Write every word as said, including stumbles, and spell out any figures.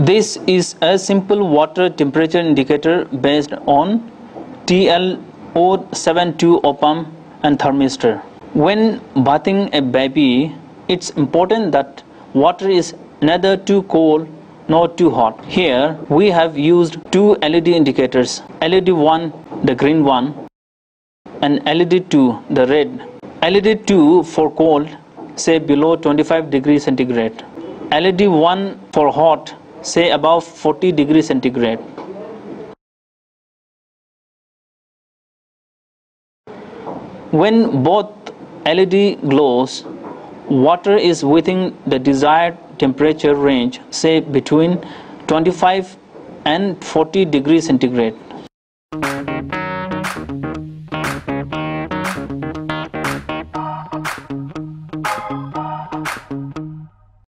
This is a simple water temperature indicator based on T L zero seven two op-amp and thermistor. When bathing a baby, it's important that water is neither too cold nor too hot. Here we have used two L E D indicators, L E D one, the green one, and L E D two, the red. L E D two for cold, say below twenty-five degrees centigrade. L E D one for hot, say above forty degrees centigrade. When both L E D glows, water is within the desired temperature range, say between twenty-five and forty degrees centigrade.